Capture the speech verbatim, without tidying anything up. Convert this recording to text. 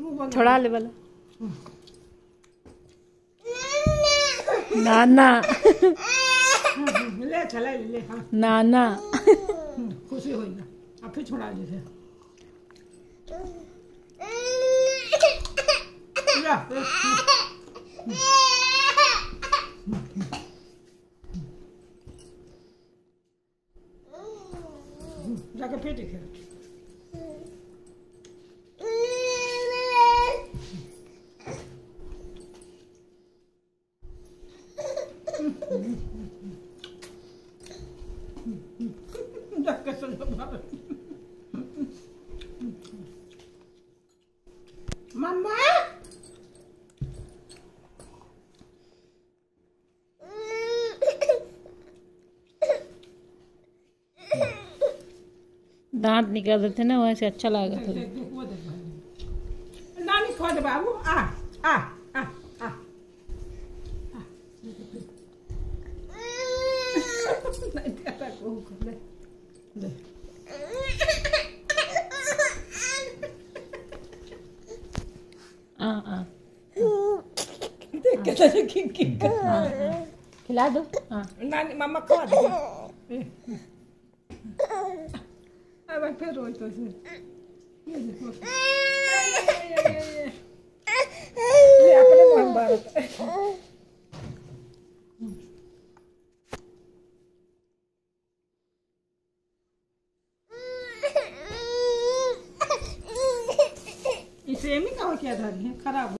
छोड़ा ले वाला नाना ले चला ले ले हाँ नाना खुशी होई ना अब फिर छोड़ा दे थे जाके फिर देखे जाके चलो मम्मा दांत निकाल देते ना वैसे अच्छा लगा था। नानी खा दे बाबू आ आ आ आ नहीं देता को ले ले आ आ देख कैसे किंग किंग खिला दो हाँ नानी मम्मा खा दे अब फिर रोई तो से ये देखो ये अपने मन भारत इसे में क्या क्या था खराब